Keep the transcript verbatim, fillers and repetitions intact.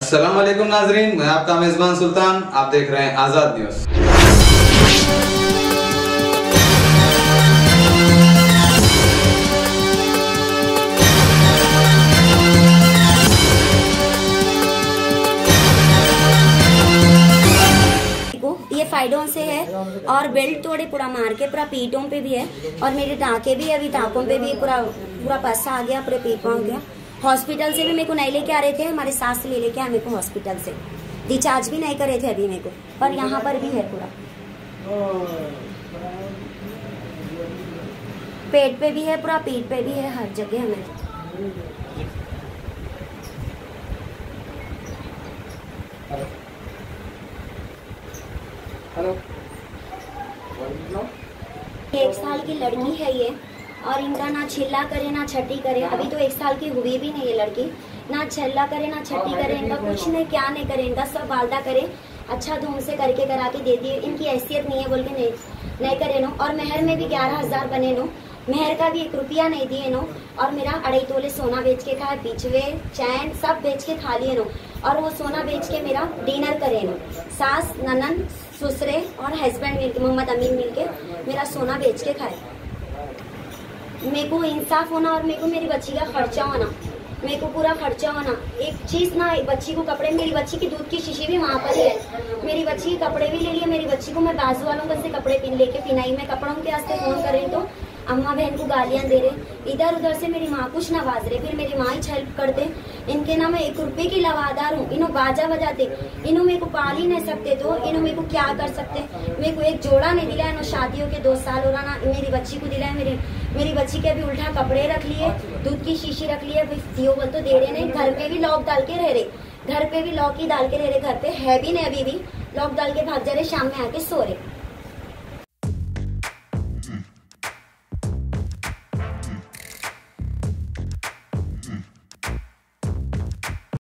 अस्सलाम वालेकुम नाजरीन, मैं आपका मेजबान सुल्तान। आप देख रहे हैं आजाद न्यूज। ये फाइडों से है और बेल्ट थोड़े पूरा मार के पूरा पीठों पे भी है और मेरे टाँके भी है, अभी टाँकों पे भी पूरा पूरा पस्सा आ गया, पूरे पीठ आ गया। हॉस्पिटल से भी मेरे को नहीं लेके आ रहे थे, हमारे सास ले लेके आए मेरे को हॉस्पिटल से, डिस्चार्ज भी नहीं करे थे अभी मेरे को, पर यहाँ पर भी है पूरा पेट पे भी है, पूरा पीठ पे भी है, हर जगह हमें। हेलो, एक साल की लड़की है ये और इनका ना छिल्ला करे ना छठी करे, अभी तो एक साल की हुई भी नहीं ये लड़की, ना छिल्ला करे ना छठी करे, इनका कुछ नहीं, क्या नहीं करे, इनका सब वालदा करे, अच्छा धूम से करके करा के दे दिए, इनकी हैसियत नहीं है बोल के नहीं नहीं करे नो। और मेहर में भी ग्यारह हजार बने नो, मेहर का भी एक रुपया नहीं दिए नो, और मेरा अढ़ाई तोले सोना बेच के खाए, बिचवे चैन सब बेच के खा लिए नो, और वो सोना बेच के मेरा डिनर करे नो, सास ननन ससुरे और हस्बैंड मिलके मोहम्मद अमीन मिलके मेरा सोना बेच के खाए। मेरे को इंसाफ होना और मेरे को मेरी बच्ची का खर्चा होना, मेरे को पूरा खर्चा होना। एक चीज ना, एक बच्ची को कपड़े, मेरी बच्ची की दूध की शीशी भी वहाँ पर ही है, मेरी बच्ची के कपड़े भी ले लिए, मेरी बच्ची को मैं बाजू वालों को से कपड़े पिन लेके पिनाई में कपड़ों के वास्ते फोन कर रही तो अम्मा बहन को गालियां दे रहे, इधर उधर से मेरी माँ कुछ नवाज रहे, फिर मेरी माँ ही हेल्प करते। इनके ना मैं एक रुपए की लवादार हूँ, इन्हों बाजा बजाते, इन्हों मेरे को पाल ही नहीं सकते, तो इन्हों मेरे को क्या कर सकते। मेरे को एक जोड़ा नहीं दिला, इन्हों शादियों के दो साल हो रहा ना, मेरी बच्ची को दिलाया, मेरी मेरी बच्ची के अभी उल्टा कपड़े रख लिए, दूध की शीशी रख लिए, दियो बोल तो दे रहे नहीं, घर पे भी लॉक डाल के रह रहे, घर पे भी लॉक ही डाल के रह रहे, घर पे है भी नहीं, अभी भी लॉक डाल के भाग जा रहे, शाम में आके सो रहे।